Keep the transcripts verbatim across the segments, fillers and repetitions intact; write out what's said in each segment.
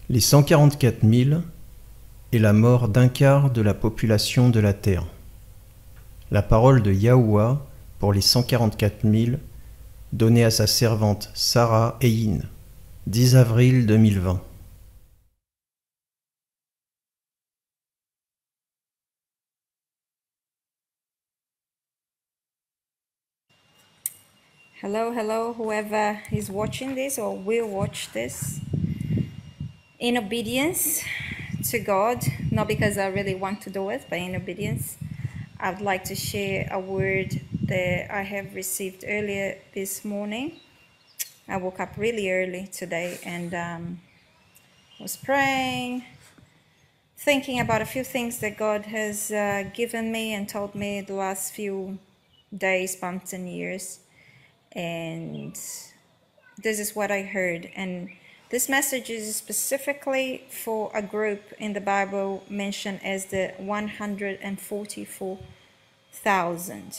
Les cent quarante-quatre mille est la mort d'un quart de la population de la Terre. La parole de Yahuwah pour les cent quarante-quatre mille, donnée à sa servante Sarah Hein, dix avril deux mille vingt. Hello, hello, whoever is watching this or will watch this. In obedience to God, not because I really want to do it, but in obedience, I'd like to share a word that I have received earlier this morning. I woke up really early today and um, was praying, thinking about a few things that God has uh, given me and told me the last few days, months, and years. And this is what I heard. And this message is specifically for a group in the Bible mentioned as the one hundred forty-four thousand.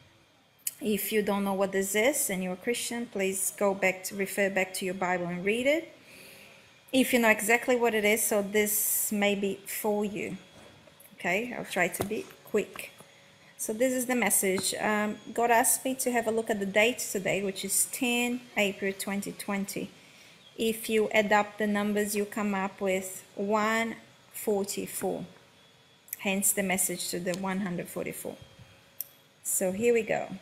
If you don't know what this is and you're a Christian, please go back to refer back to your Bible and read it. If you know exactly what it is, so this may be for you. Okay, I'll try to be quick. So this is the message. Um, God asked me to have a look at the date today, which is ten April twenty twenty. If you add up the numbers, you come up with one forty-four. Hence the message to the one hundred forty-four. So here we go.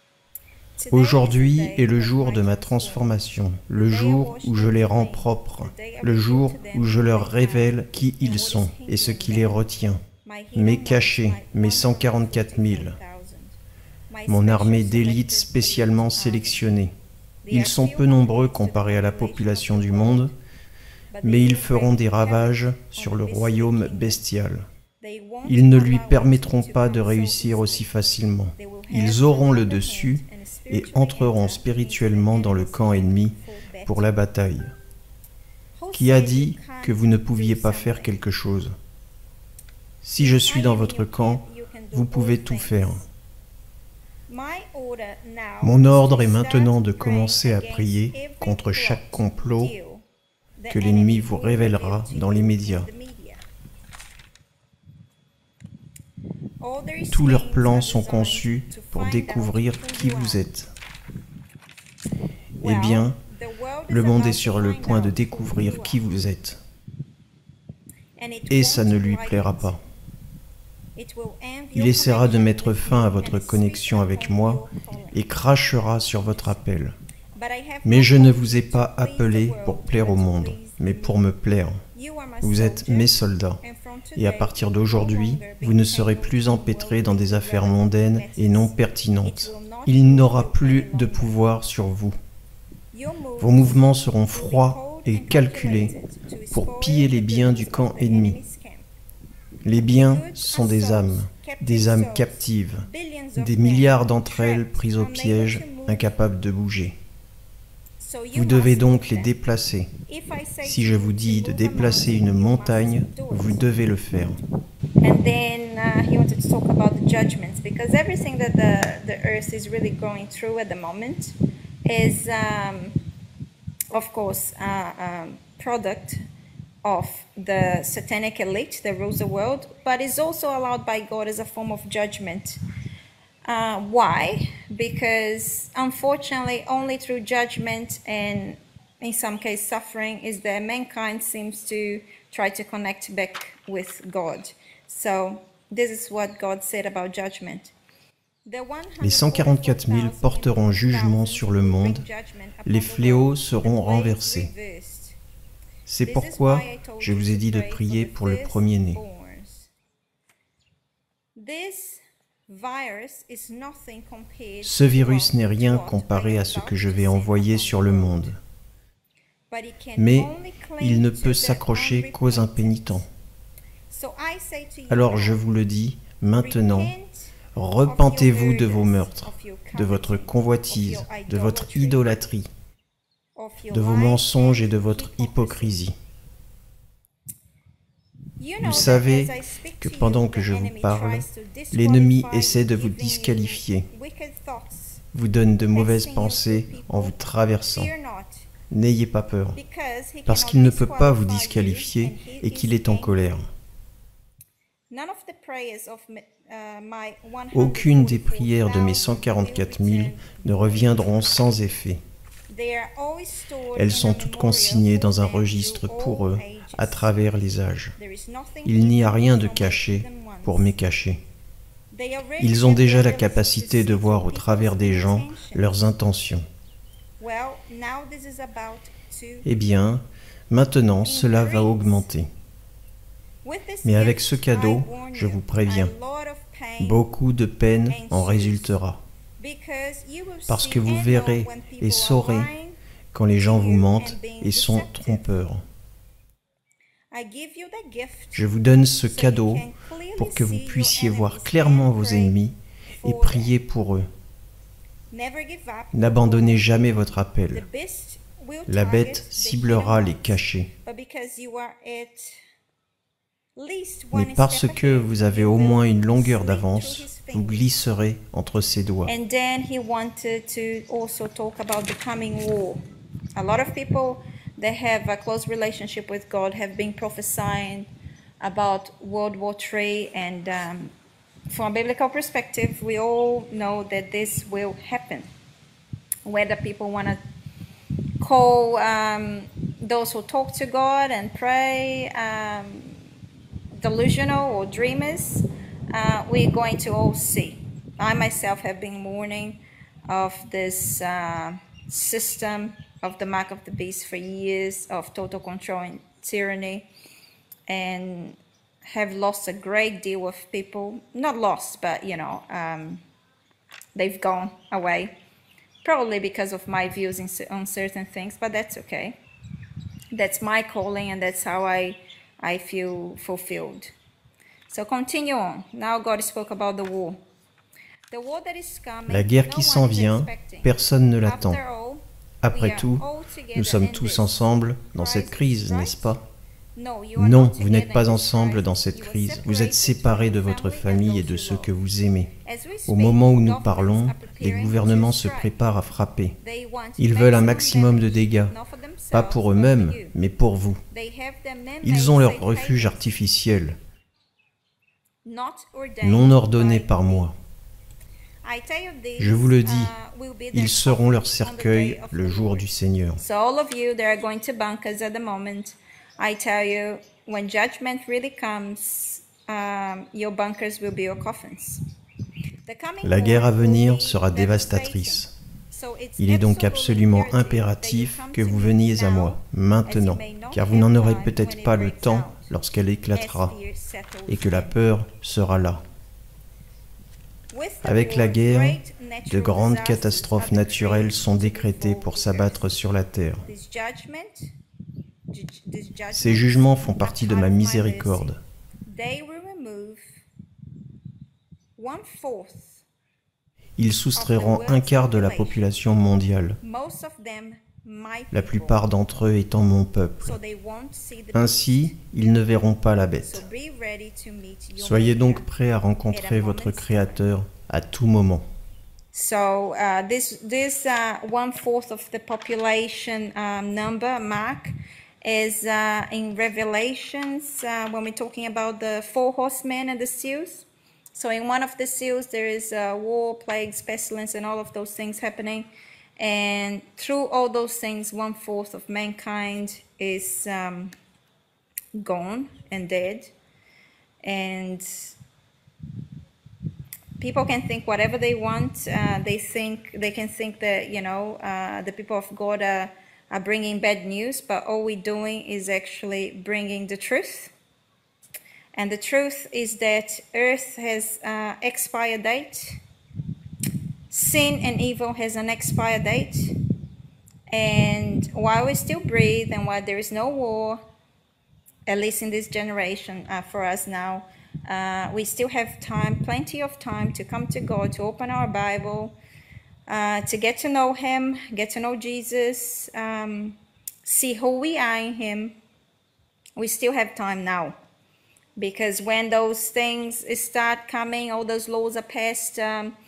Aujourd'hui est le jour de ma transformation, le jour où je les rends propres, le jour où je leur révèle qui ils sont et ce qui les retient. Mes cachés, mes cent quarante-quatre mille, mon armée d'élite spécialement sélectionnée. Ils sont peu nombreux comparés à la population du monde, mais ils feront des ravages sur le royaume bestial. Ils ne lui permettront pas de réussir aussi facilement. Ils auront le dessus et entreront spirituellement dans le camp ennemi pour la bataille. Qui a dit que vous ne pouviez pas faire quelque chose ? Si je suis dans votre camp, vous pouvez tout faire. Mon ordre est maintenant de commencer à prier contre chaque complot que l'ennemi vous révélera dans les médias. Tous leurs plans sont conçus pour découvrir qui vous êtes. Eh bien, le monde est sur le point de découvrir qui vous êtes. Et ça ne lui plaira pas. Il essaiera de mettre fin à votre connexion avec moi et crachera sur votre appel. Mais je ne vous ai pas appelé pour plaire au monde, mais pour me plaire. Vous êtes mes soldats. Et à partir d'aujourd'hui, vous ne serez plus empêtrés dans des affaires mondaines et non pertinentes. Il n'aura plus de pouvoir sur vous. Vos mouvements seront froids et calculés pour piller les biens du camp ennemi. Les biens sont des âmes, des âmes captives, des milliards d'entre elles prises au piège, incapables de bouger. Vous devez donc les déplacer. Si je vous dis de déplacer une montagne, vous devez le faire. And then uh, he wanted to talk about the judgments, because everything that the, the earth is really going through at the moment is, um, of course, a uh, um, product of the satanic elite that rules the world, but is also allowed by God as a form of judgment. Uh, why? Because unfortunately, only through judgment and in some case suffering is that mankind seems to try to connect back with God. So this is what God said about judgment. Les cent quarante-quatre mille porteront jugement sur le monde, les fléaux seront renversés. C'est pourquoi je vous ai dit de prier pour le premier-né. Ce virus n'est rien comparé à ce que je vais envoyer sur le monde. Mais il ne peut s'accrocher qu'aux impénitents. Alors je vous le dis, maintenant, repentez-vous de vos meurtres, de votre convoitise, de votre idolâtrie, de vos mensonges et de votre hypocrisie. Vous savez que pendant que je vous parle, l'ennemi essaie de vous disqualifier, vous donne de mauvaises pensées en vous traversant. N'ayez pas peur, because he parce cannot qu'il ne peut pas vous disqualify you, disqualifier and he et qu'il is est en angry. colère. None of the prayers of my, uh, my Aucune des one hundred forty-four prières de mes thousand cent quarante-quatre will mille return ne void. reviendront sans effet. They are always stored Elles in sont a toutes memorial consignées for dans un them registre through pour all eux, ages. à travers les âges. There is nothing Il n'y a hidden rien de from my caché hidden ones. pour m'écacher. They already Ils ont have the déjà la ability to capacité see de voir through au travers people's des gens intentions. leurs intentions. Well, now this is about to Eh bien, maintenant cela va augmenter. With this Mais avec gift, ce cadeau, I warn je you, vous préviens, a lot of pain beaucoup de peine en ensues, résultera, because you will parce see que vous and verrez know when people et are saurez lying quand les gens to vous you mentent and being et sont deceptive. trompeurs. I give you the gift Je vous donne ce so you cadeau can clearly pour que vous see your puissiez voir enemies clairement and vos pray ennemis et for prier pour eux. them. Never give up. N'abandonnez jamais votre The appel. beast will La target bête the ciblera hidden les ones, cachés. but because you are at least Mais one parce step que ahead, vous avez you au will moins une longueur slip d'avance, through his vous fingers. glisserez entre ses doigts. And then he wanted to also talk about the coming war. A lot of people that have a close relationship with God have been prophesying about World War Three, and um, from a biblical perspective, we all know that this will happen. Whether people want to call um, those who talk to God and pray um, delusional or dreamers, uh, we're going to all see. I myself have been warning of this uh, system of the mark of the beast for years, of total control and tyranny, and have lost a great deal of people. Not lost, but you know, um, they've gone away. Probably because of my views in, on certain things, but that's okay. That's my calling, and that's how I, I feel fulfilled. So continue on. Now God spoke about the war. The war that is coming, La guerre no qui s'en one is vient, expecting. personne ne l'attend. After all, we Après are tout, all together nous sommes in tous this ensemble dans cette crisis, crise, right? n'est-ce pas? No, you are Non, not vous n'êtes together pas in this ensemble crisis. dans cette You are crise. Vous êtes separated séparés from de your votre family and famille et those de you ceux que love. vous aimez. As we Au speak, moment où nous governments parlons, are les preparing gouvernements to se strike. préparent à frapper. They want Ils veulent un maximum maximum de damage, dégâts, not for themselves, pas pour but eux-mêmes, for you. mais pour vous. They have their man-made Ils ont leur safe refuge havens, artificiel, not ordained non ordonné by par me. moi. I tell you this, Je vous le dis, uh, will be their ils seront leur comfort on the cercueil day of le the jour Lord. du Seigneur. So all of you that are going to bunkers at the moment, I tell you, when judgment really comes, um, your bunkers will be your coffins. The coming La guerre à war will venir be sera devastating. dévastatrice. So it's Il est donc absolutely absolument imperative impératif that you que come vous to me veniez à now, moi, maintenant, as you may not car vous have n'en aurez time peut-être when it pas le breaks temps out, lorsqu'elle as éclatera fear settles et que la in. peur sera là. With the Avec la war, guerre, great de natural grandes disasters catastrophes are decreed naturelles sont to décrétées befall pour the s'abattre earth. sur la terre. This judgment, ju- these Ces judgments jugements font are partie de part ma of my miséricorde. mercy. They will remove one fourth, Ils soustrairont un quart de la population mondiale, most of them my la people. plupart d'entre eux étant mon peuple. So they won't see the Ainsi, ils ne verront pas la beast. So bête. be ready to meet your Soyez maker. donc prêts à rencontrer votre Créateur à tout moment. So uh, this this uh, one fourth of the population um, number mark is uh, in Revelations uh, when we're talking about the four horsemen and the seals. So in one of the seals there is uh, war, plagues, pestilence, and all of those things happening. And through all those things, one fourth of mankind is um, gone and dead. And people can think whatever they want. Uh, they think they can think that you know uh, the people of God are, are bringing bad news, but all we're doing is actually bringing the truth. And the truth is that Earth has uh, expire date. Sin and evil has an expire date. And while we still breathe and while there is no war, at least in this generation uh, for us now, uh, we still have time, plenty of time to come to God, to open our Bible, uh, to get to know Him, get to know Jesus, um, see who we are in Him. We still have time now. Because when those things start coming, all those laws are passed, um,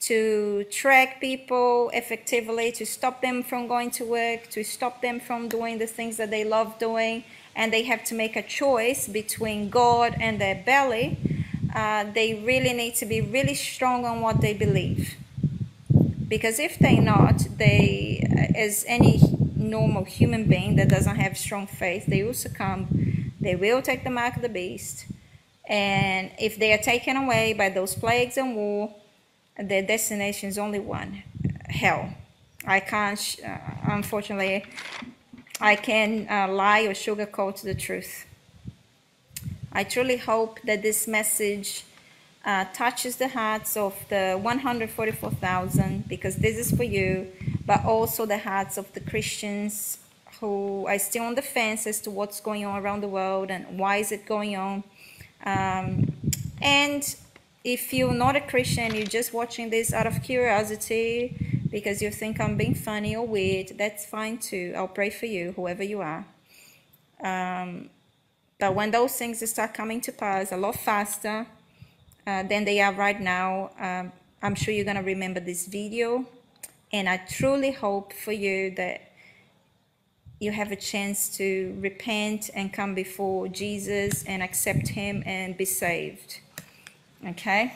to track people effectively, to stop them from going to work, to stop them from doing the things that they love doing, and they have to make a choice between God and their belly, uh, they really need to be really strong on what they believe. Because if they're not, they, as any normal human being that doesn't have strong faith, they will succumb, they will take the mark of the beast, and if they are taken away by those plagues and war, their destination is only one: hell. I can't, uh, unfortunately, I can uh, lie or sugarcoat the truth. I truly hope that this message uh, touches the hearts of the one hundred forty-four thousand, because this is for you, but also the hearts of the Christians who are still on the fence as to what's going on around the world and why is it going on. Um, and if you're not a Christian, you're just watching this out of curiosity because you think I'm being funny or weird, that's fine too. I'll pray for you, whoever you are. Um, but when those things start coming to pass a lot faster uh, than they are right now, um, I'm sure you're going to remember this video. And I truly hope for you that you have a chance to repent and come before Jesus and accept him and be saved. Okay?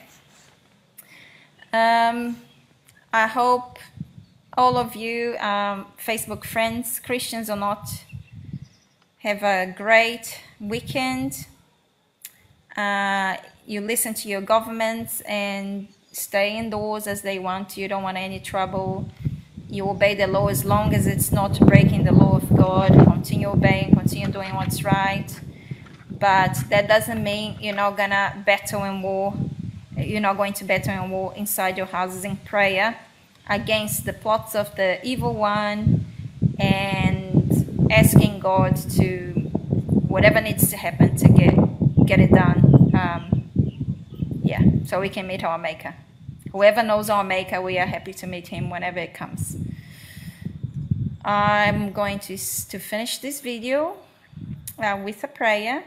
Um, I hope all of you, um, Facebook friends, Christians or not, have a great weekend. Uh, you listen to your governments and stay indoors as they want. You don't want any trouble. You obey the law as long as it's not breaking the law of God. Continue obeying, continue doing what's right. But that doesn't mean you're not gonna battle in war. You're not going to battle in war inside your houses in prayer against the plots of the evil one, and asking God to, whatever needs to happen to get get it done. Um, yeah, so we can meet our Maker. Whoever knows our Maker, we are happy to meet him whenever it comes. I'm going to, to finish this video uh, with a prayer.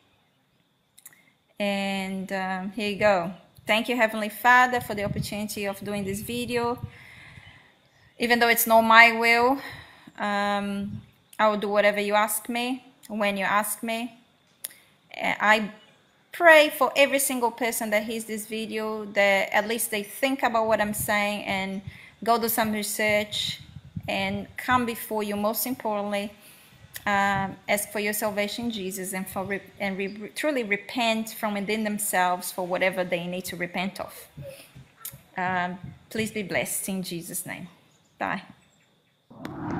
And um, here you go. Thank you, Heavenly Father, for the opportunity of doing this video. Even though it's not my will, um, I will do whatever you ask me, when you ask me. I pray for every single person that hears this video, that at least they think about what I'm saying and go do some research and come before you, most importantly, um, ask for your salvation, Jesus, and for re and re truly repent from within themselves for whatever they need to repent of. Um, please be blessed in Jesus' name. Bye.